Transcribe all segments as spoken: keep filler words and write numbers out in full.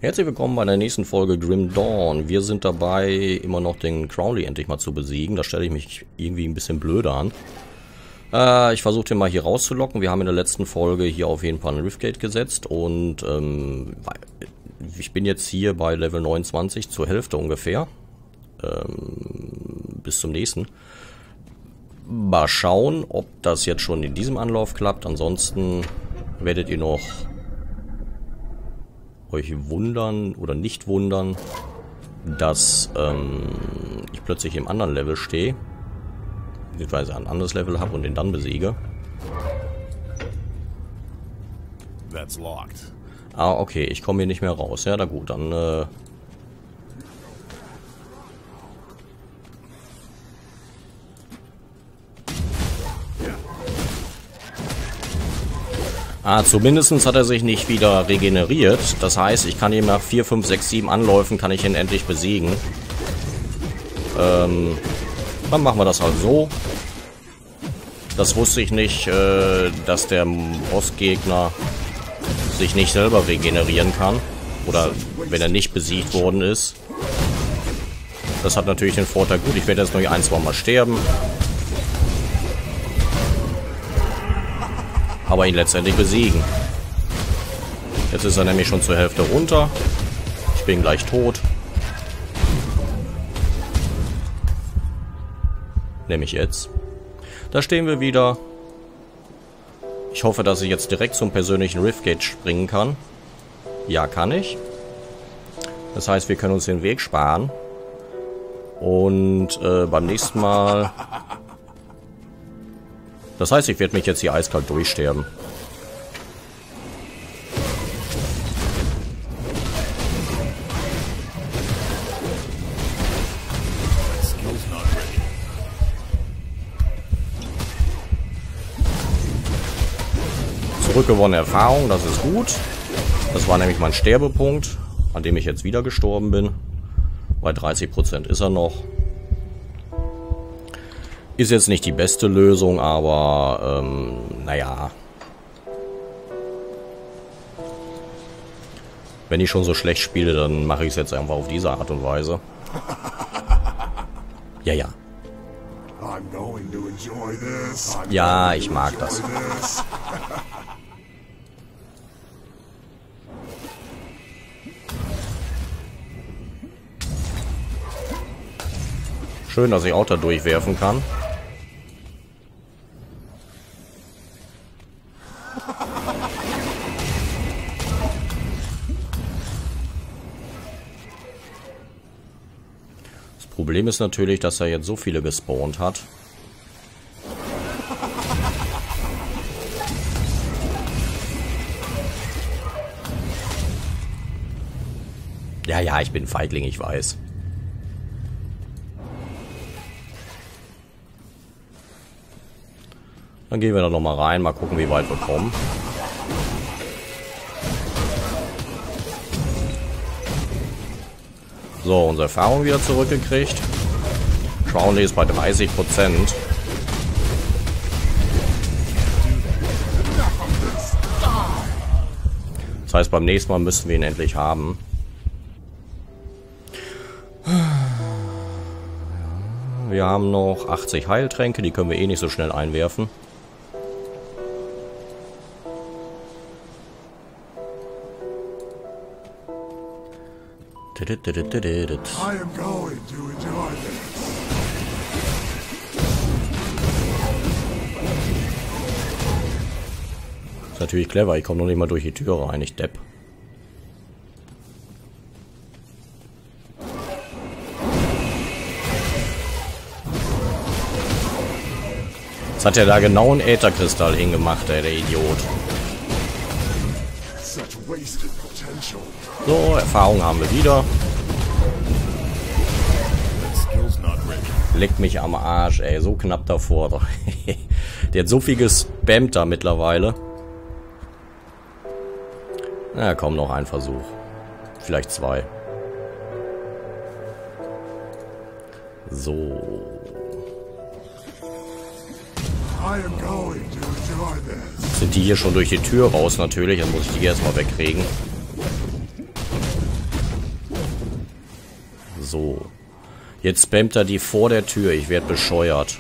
Herzlich willkommen bei der nächsten Folge Grim Dawn. Wir sind dabei, immer noch den Crowley endlich mal zu besiegen. Da stelle ich mich irgendwie ein bisschen blöder an. Äh, ich versuche den mal hier rauszulocken. Wir haben in der letzten Folge hier auf jeden Fall ein Riftgate gesetzt. Und ähm, ich bin jetzt hier bei Level neunundzwanzig, zur Hälfte ungefähr. Ähm, bis zum nächsten. Mal schauen, ob das jetzt schon in diesem Anlauf klappt. Ansonsten werdet ihr noch euch wundern oder nicht wundern, dass ähm, ich plötzlich im anderen Level stehe, beziehungsweise ein anderes Level habe und den dann besiege. That's locked. Ah, okay, ich komme hier nicht mehr raus. Ja, na gut, dann äh, Ah, zumindest hat er sich nicht wieder regeneriert. Das heißt, ich kann ihn nach vier, fünf, sechs, sieben Anläufen kann ich ihn endlich besiegen. Ähm, dann machen wir das halt so. Das wusste ich nicht, äh, dass der Bossgegner sich nicht selber regenerieren kann. Oder wenn er nicht besiegt worden ist. Das hat natürlich den Vorteil, gut, ich werde jetzt noch ein, zwei Mal sterben. Aber ihn letztendlich besiegen. Jetzt ist er nämlich schon zur Hälfte runter. Ich bin gleich tot. Nämlich jetzt. Da stehen wir wieder. Ich hoffe, dass ich jetzt direkt zum persönlichen Riftgate springen kann. Ja, kann ich. Das heißt, wir können uns den Weg sparen. Und äh, beim nächsten Mal... Das heißt, ich werde mich jetzt hier eiskalt durchsterben. Zurückgewonnene Erfahrung, das ist gut. Das war nämlich mein Sterbepunkt, an dem ich jetzt wieder gestorben bin. Bei dreißig Prozent ist er noch. Ist jetzt nicht die beste Lösung, aber ähm, naja. Wenn ich schon so schlecht spiele, dann mache ich es jetzt einfach auf diese Art und Weise. Ja, ja. Ja, ich mag das. Schön, dass ich auch da durchwerfen kann. Das Problem ist natürlich, dass er jetzt so viele gespawnt hat. Ja, ja, ich bin Feigling, ich weiß. Dann gehen wir da noch mal rein, mal gucken, wie weit wir kommen. So, unsere Erfahrung wieder zurückgekriegt. Crowley ist bei dreißig Prozent. Das heißt, beim nächsten Mal müssen wir ihn endlich haben. Wir haben noch achtzig Heiltränke, die können wir eh nicht so schnell einwerfen. Ist natürlich clever, ich komme noch nicht mal durch die Tür rein, ich Depp. Jetzt hat er da genau einen Ätherkristall hingemacht, ey, der Idiot. So, Erfahrung haben wir wieder. Leckt mich am Arsch, ey, so knapp davor. Der hat so viel gespammt da mittlerweile. Na komm, noch ein Versuch. Vielleicht zwei. So. Sind die hier schon durch die Tür raus natürlich, dann muss ich die erstmal wegkriegen. So. Jetzt spammt er die vor der Tür. Ich werde bescheuert.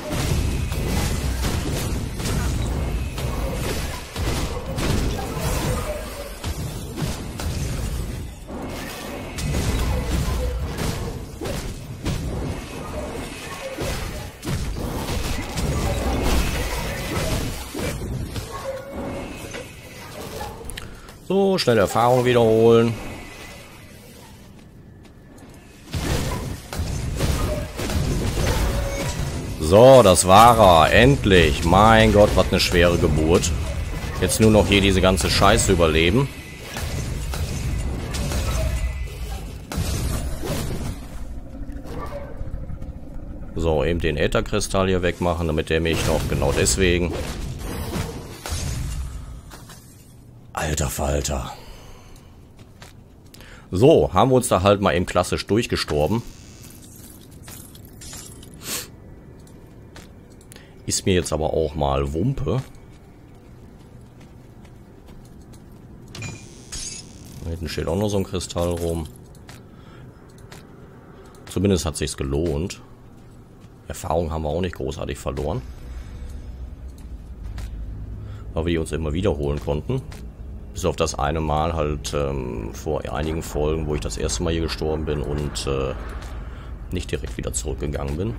So, schnell Erfahrung wiederholen. So, das war er. Endlich. Mein Gott, was eine schwere Geburt. Jetzt nur noch hier diese ganze Scheiße überleben. So, eben den Ätherkristall hier wegmachen, damit der mich noch, genau deswegen. Alter Falter. So, haben wir uns da halt mal eben klassisch durchgestorben. Ist mir jetzt aber auch mal Wumpe. Da hinten steht auch noch so ein Kristall rum. Zumindest hat sich's gelohnt. Erfahrung haben wir auch nicht großartig verloren. Weil wir die uns immer wiederholen konnten. Bis auf das eine Mal halt ähm, vor einigen Folgen, wo ich das erste Mal hier gestorben bin und äh, nicht direkt wieder zurückgegangen bin.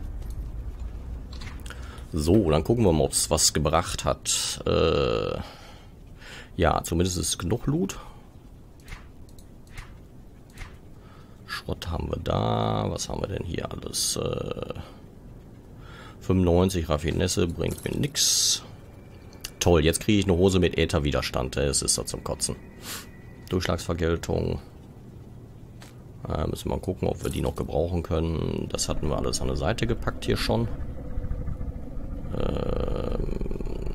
So, dann gucken wir mal, ob es was gebracht hat. Äh, ja, zumindest ist es genug Loot. Schrott haben wir da. Was haben wir denn hier alles? Äh, fünfundneunzig Raffinesse bringt mir nix. Toll, jetzt kriege ich eine Hose mit Ätherwiderstand. Es ist da zum Kotzen. Durchschlagsvergeltung. Äh, müssen wir mal gucken, ob wir die noch gebrauchen können. Das hatten wir alles an der Seite gepackt hier schon. Ähm,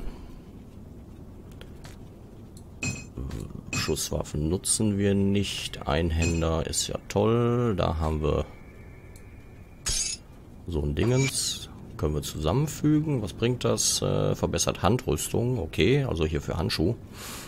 Schusswaffen nutzen wir nicht. Einhänder ist ja toll. Da haben wir so ein Dingens. Können wir zusammenfügen. Was bringt das? Äh, verbessert Handrüstung. Okay, also hier für Handschuh.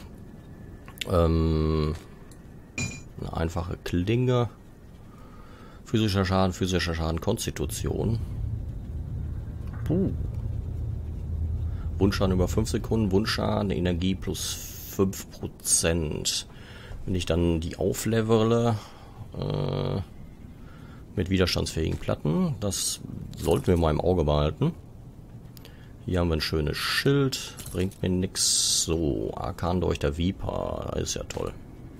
Ähm, eine einfache Klinge. Physischer Schaden, physischer Schaden, Konstitution. Puh. Wundschaden über fünf Sekunden, Wundschaden, Energie plus fünf Prozent. Wenn ich dann die auflevele äh, mit widerstandsfähigen Platten, das sollten wir mal im Auge behalten. Hier haben wir ein schönes Schild, bringt mir nichts. So, Arkan durch der Viper, ist ja toll.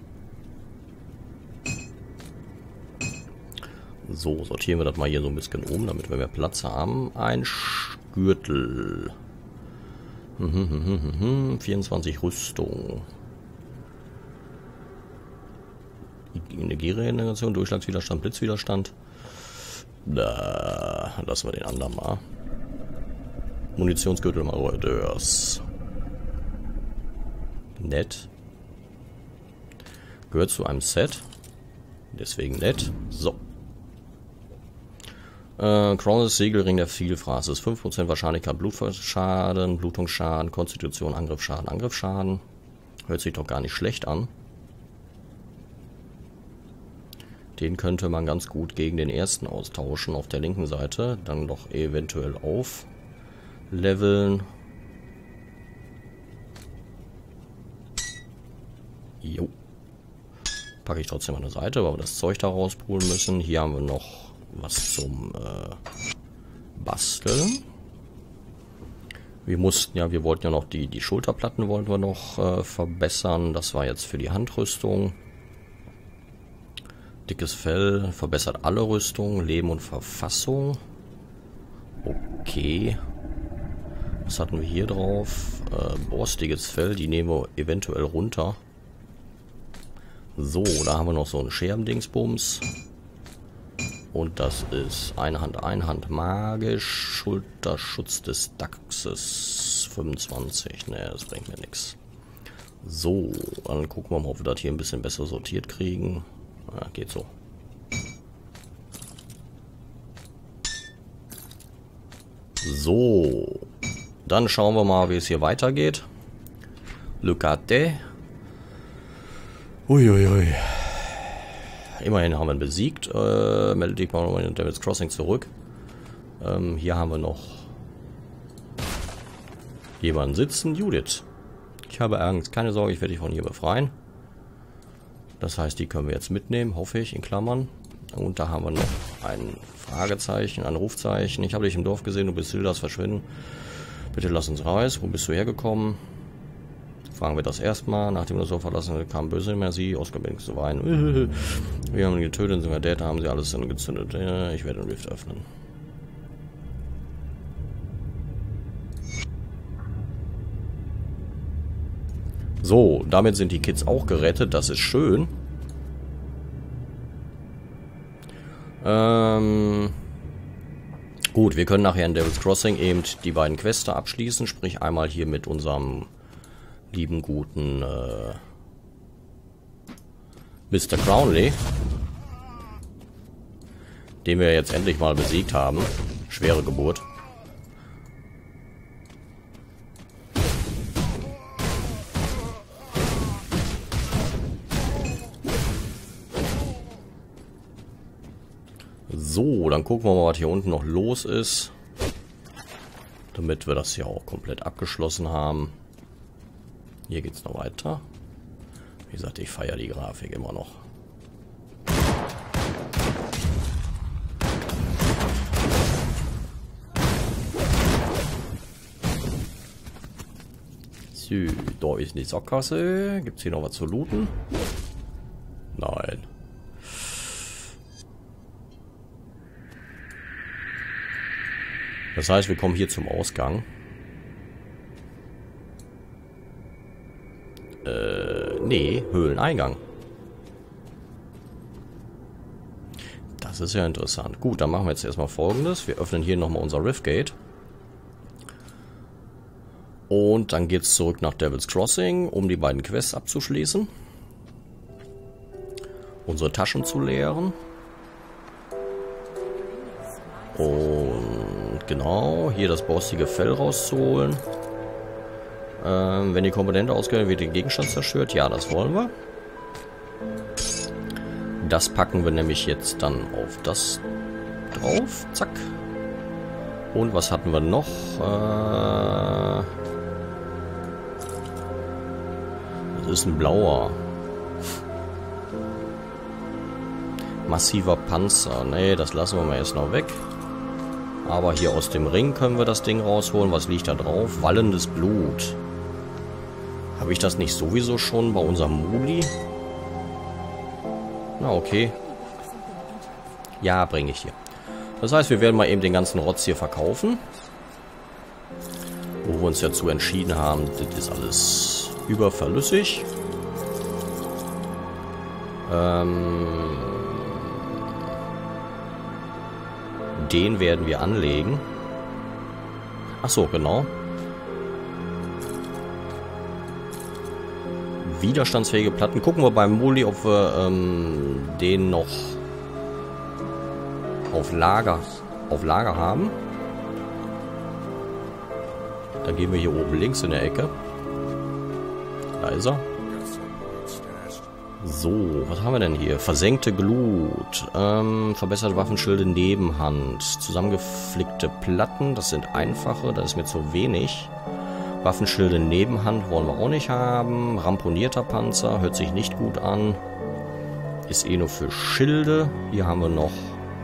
So, sortieren wir das mal hier so ein bisschen um, damit wir mehr Platz haben. Ein Gürtel. vierundzwanzig Rüstung. Energieregeneration, Durchschlagswiderstand, Blitzwiderstand. Da lassen wir den anderen mal. Munitionsgürtel Marodeurs. Nett. Gehört zu einem Set. Deswegen nett. So. Äh, Crowns Segelring der Vielfraß ist fünf Prozent Wahrscheinlichkeit Blutschaden, Blutungsschaden, Konstitution, Angriffsschaden, Angriffsschaden. Hört sich doch gar nicht schlecht an. Den könnte man ganz gut gegen den ersten austauschen auf der linken Seite. Dann noch eventuell aufleveln. Jo. Packe ich trotzdem an der Seite, weil wir das Zeug da rauspulen müssen. Hier haben wir noch was zum äh, Basteln. Wir mussten ja, wir wollten ja noch die, die Schulterplatten wollten wir noch äh, verbessern. Das war jetzt für die Handrüstung. Dickes Fell verbessert alle Rüstung, Leben und Verfassung. Okay. Was hatten wir hier drauf? Äh, borstiges Fell, die nehmen wir eventuell runter. So, da haben wir noch so einen Scherbendingsbums. Und das ist eine Hand, eine Hand magisch. Schulterschutz des Dachses. fünfundzwanzig. Ne, das bringt mir nichts. So, dann gucken wir mal, ob wir das hier ein bisschen besser sortiert kriegen. Ja, geht so. So. Dann schauen wir mal, wie es hier weitergeht. Lucate. Uiuiui. immerhin haben wir ihn besiegt. Äh, melde dich mal in Devil's Crossing zurück. Ähm, hier haben wir noch jemanden sitzen. Judith. Ich habe Angst. Keine Sorge, ich werde dich von hier befreien. Das heißt, die können wir jetzt mitnehmen, hoffe ich, in Klammern. Und da haben wir noch ein Fragezeichen, ein Rufzeichen. Ich habe dich im Dorf gesehen, du bist Hildas Verschwinden. Bitte lass uns raus. Wo bist du hergekommen? Fragen wir das erstmal. Nachdem wir das Dorf verlassen haben, kam böse mehr sie. Oskar beginnt zu weinen. Wir haben ihn getötet, sind wir dead, haben sie alles dann gezündet. Ich werde den Rift öffnen. So, damit sind die Kids auch gerettet. Das ist schön. Ähm... Gut, wir können nachher in Devil's Crossing eben die beiden Quests abschließen. Sprich einmal hier mit unserem lieben, guten äh, Mister Crownley. Den wir jetzt endlich mal besiegt haben. Schwere Geburt. So, dann gucken wir mal, was hier unten noch los ist. Damit wir das hier auch komplett abgeschlossen haben. Hier geht es noch weiter. Wie gesagt, ich feiere die Grafik immer noch. So, da ist die Sackgasse. Gibt es hier noch was zu looten? Nein. Das heißt, wir kommen hier zum Ausgang. Äh, nee, Höhleneingang. Das ist ja interessant. Gut, dann machen wir jetzt erstmal Folgendes. Wir öffnen hier nochmal unser Riftgate. Und dann geht es zurück nach Devil's Crossing, um die beiden Quests abzuschließen. Unsere Taschen zu leeren. Und genau, hier das borstige Fell rauszuholen. Ähm, wenn die Komponente ausgehört wird, der Gegenstand zerstört. Ja, das wollen wir. Das packen wir nämlich jetzt dann auf das drauf. Zack. Und was hatten wir noch? Äh, das ist ein blauer. Massiver Panzer. Nee, das lassen wir mal erst noch weg. Aber hier aus dem Ring können wir das Ding rausholen. Was liegt da drauf? Wallendes Blut. Habe ich das nicht sowieso schon bei unserem Muli? Na, okay. Ja, bringe ich hier. Das heißt, wir werden mal eben den ganzen Rotz hier verkaufen. Wo wir uns dazu entschieden haben, das ist alles überverlüssig. Ähm... Den werden wir anlegen. Ach so, genau. Widerstandsfähige Platten. Gucken wir beim Muli, ob wir ähm, den noch auf Lager, auf Lager haben. Dann gehen wir hier oben links in der Ecke. Da ist er. So, was haben wir denn hier? Versenkte Glut, ähm, verbesserte Waffenschilde Nebenhand, zusammengeflickte Platten, das sind einfache, das ist mir zu wenig. Waffenschilde Nebenhand wollen wir auch nicht haben. Ramponierter Panzer, hört sich nicht gut an. Ist eh nur für Schilde. Hier haben wir noch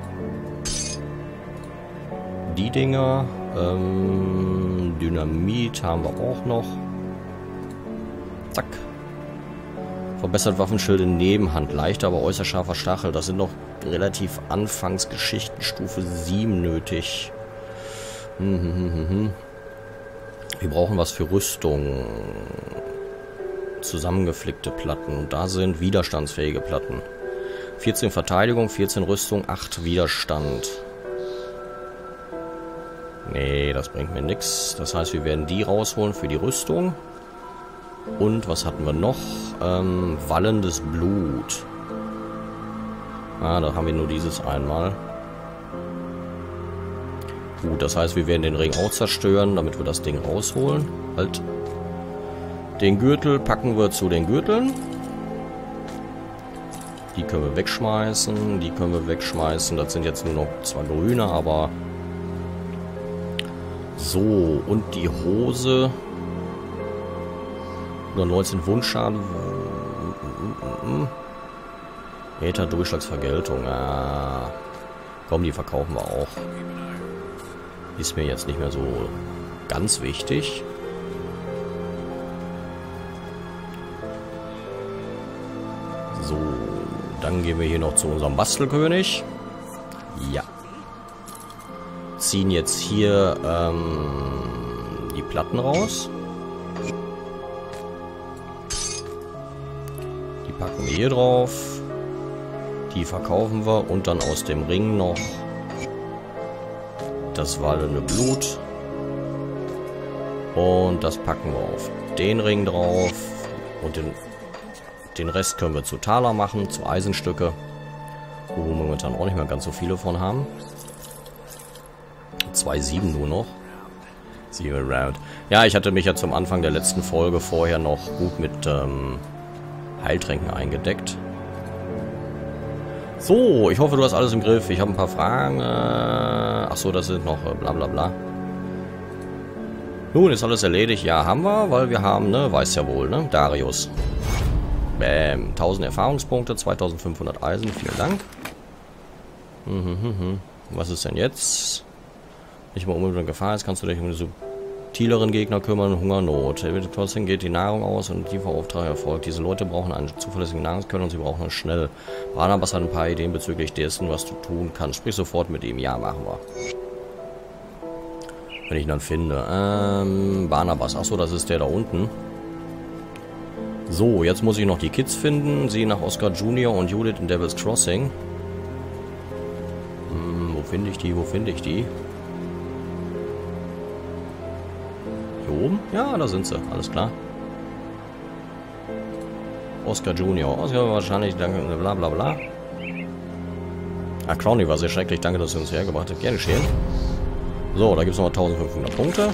die Dinger. Ähm, Dynamit haben wir auch noch. Zack. Verbessert Waffenschilde Nebenhand. Leichter, aber äußerst scharfer Stachel. Das sind noch relativ Anfangsgeschichten. Stufe sieben nötig. Hm, hm, hm, hm. Wir brauchen was für Rüstung. Zusammengeflickte Platten. Und da sind widerstandsfähige Platten. vierzehn Verteidigung, vierzehn Rüstung, acht Widerstand. Nee, das bringt mir nichts. Das heißt, wir werden die rausholen für die Rüstung. Und was hatten wir noch? Ähm, wallendes Blut. Ah, da haben wir nur dieses einmal. Gut, das heißt, wir werden den Ring auch zerstören, damit wir das Ding rausholen. Halt. Den Gürtel packen wir zu den Gürteln. Die können wir wegschmeißen. Die können wir wegschmeißen. Das sind jetzt nur noch zwei grüne, aber... So, und die Hose... hundertneunzehn Wundschaden. Meter Durchschlagsvergeltung. Ah. Komm, die verkaufen wir auch. Ist mir jetzt nicht mehr so ganz wichtig. So, dann gehen wir hier noch zu unserem Bastelkönig. Ja. Ziehen jetzt hier ähm, die Platten raus. Die packen wir hier drauf. Die verkaufen wir und dann aus dem Ring noch das wallende Blut. Und das packen wir auf den Ring drauf. Und den, den Rest können wir zu Taler machen, zu Eisenstücke. Wo wir momentan auch nicht mehr ganz so viele von haben. zwei Komma sieben nur noch. Zero Round. Ja, ich hatte mich ja zum Anfang der letzten Folge vorher noch gut mit ähm, Heiltränken eingedeckt. So, ich hoffe, du hast alles im Griff. Ich habe ein paar Fragen. Äh, Achso, das sind noch äh, bla bla bla. Nun, ist alles erledigt. Ja, haben wir, weil wir haben, ne, weiß ja wohl, ne, Darius. Bäm, tausend Erfahrungspunkte, zweitausendfünfhundert Eisen, vielen Dank. Mhm, mhm. Was ist denn jetzt? Nicht mal unbedingt in Gefahr ist, kannst du dich um die subtileren Gegner kümmern. Hungernot. Trotzdem geht die Nahrung aus und die Auftrag erfolgt. Diese Leute brauchen einen zuverlässigen Nahrungsquelle und sie brauchen es schnell. Barnabas hat ein paar Ideen bezüglich dessen, was du tun kannst. Sprich sofort mit ihm. Ja, machen wir. Wenn ich ihn dann finde. Ähm, Barnabas. Achso, das ist der da unten. So, jetzt muss ich noch die Kids finden. Sie nach Oscar Junior und Judith in Devil's Crossing. Hm, wo finde ich die? Wo finde ich die? Hier oben? Ja, da sind sie. Alles klar. Oscar Junior. Oscar wahrscheinlich, danke, bla bla bla. Ah, Crowley war sehr schrecklich. Danke, dass ihr uns hergebracht habt. Gerne geschehen. So, da gibt es nochmal eintausendfünfhundert Punkte.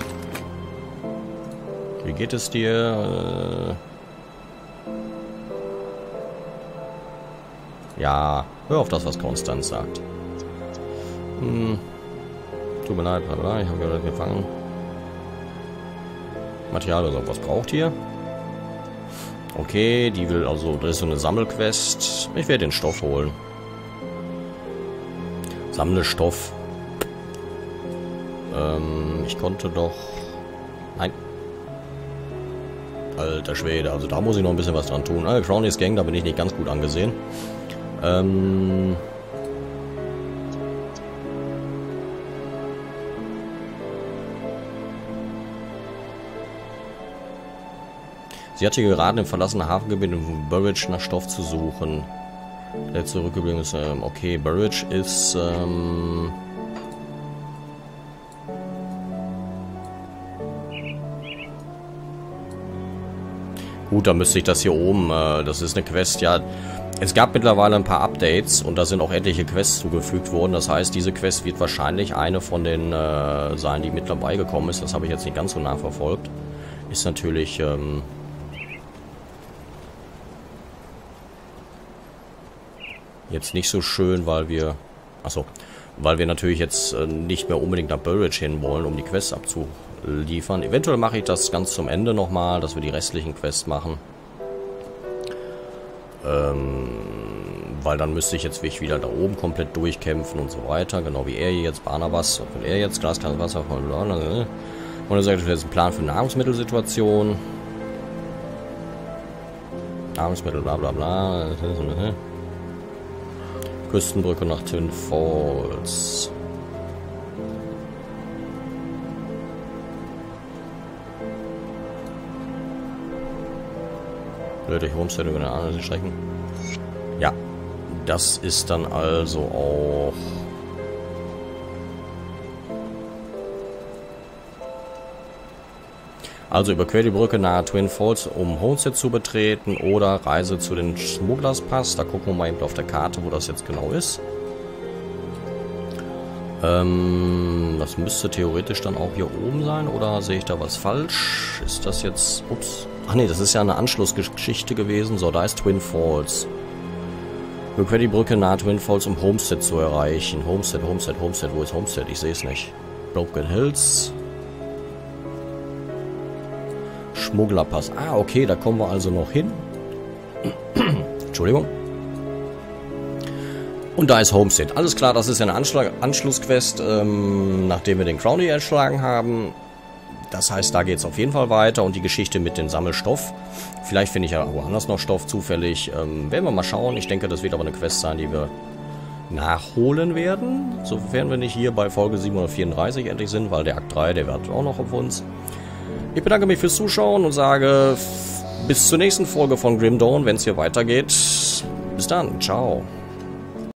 Wie geht es dir? Äh ja, hör auf das, was Konstanz sagt. Hm. Tut mir leid, bla bla. Ich habe gerade gefangen. Material oder so. Was braucht ihr? Okay, die will also, das ist so eine Sammelquest. Ich werde den Stoff holen. Sammle Stoff. Ähm, ich konnte doch... Nein. Alter Schwede, also da muss ich noch ein bisschen was dran tun. Ah, Crowleys Gang, da bin ich nicht ganz gut angesehen. Ähm... Sie hat hier gerade im verlassenen Hafengebiet in Burridge nach Stoff zu suchen. Der zurückgeblieben ist, ähm, okay, Burridge ist, ähm... Gut, dann müsste ich das hier oben, äh, das ist eine Quest, ja. Es gab mittlerweile ein paar Updates und da sind auch etliche Quests zugefügt worden. Das heißt, diese Quest wird wahrscheinlich eine von den äh, sein, die mit dabei gekommen ist. Das habe ich jetzt nicht ganz so nachverfolgt. Ist natürlich, ähm... jetzt nicht so schön, weil wir... Achso, weil wir natürlich jetzt äh, nicht mehr unbedingt nach Burridge hin wollen, um die Quests abzuliefern. Eventuell mache ich das ganz zum Ende nochmal, dass wir die restlichen Quests machen. Ähm, weil dann müsste ich jetzt wieder da oben komplett durchkämpfen und so weiter. Genau wie er hier jetzt, Barnabas. Wenn er jetzt glasklares Wasser von... Und er sagt, das ist ein Plan für Nahrungsmittelsituation. Nahrungsmittel, bla bla bla. Küstenbrücke nach Twin Falls. Blöde Homestead über eine andere Strecken. Ja, das ist dann also auch... Also überquer die Brücke nahe Twin Falls, um Homestead zu betreten, oder Reise zu den Smugglers Pass. Da gucken wir mal eben auf der Karte, wo das jetzt genau ist. Ähm, das müsste theoretisch dann auch hier oben sein, oder sehe ich da was falsch? Ist das jetzt... Ups. Ach nee, das ist ja eine Anschlussgeschichte gewesen. So, da ist Twin Falls. Überquert die Brücke nahe Twin Falls, um Homestead zu erreichen. Homestead, Homestead, Homestead. Wo ist Homestead? Ich sehe es nicht. Broken Hills. Schmugglerpass. Ah, okay, da kommen wir also noch hin. Entschuldigung. Und da ist Homestead. Alles klar, das ist ja eine Anschlag Anschlussquest, ähm, nachdem wir den Crowley erschlagen haben. Das heißt, da geht es auf jeden Fall weiter. Und die Geschichte mit dem Sammelstoff. Vielleicht finde ich ja woanders noch Stoff zufällig. Ähm, werden wir mal schauen. Ich denke, das wird aber eine Quest sein, die wir nachholen werden. Sofern wir nicht hier bei Folge siebenhundertvierunddreißig endlich sind, weil der Akt drei, der wartet auch noch auf uns. Ich bedanke mich fürs Zuschauen und sage bis zur nächsten Folge von Grim Dawn, wenn es hier weitergeht. Bis dann. Ciao.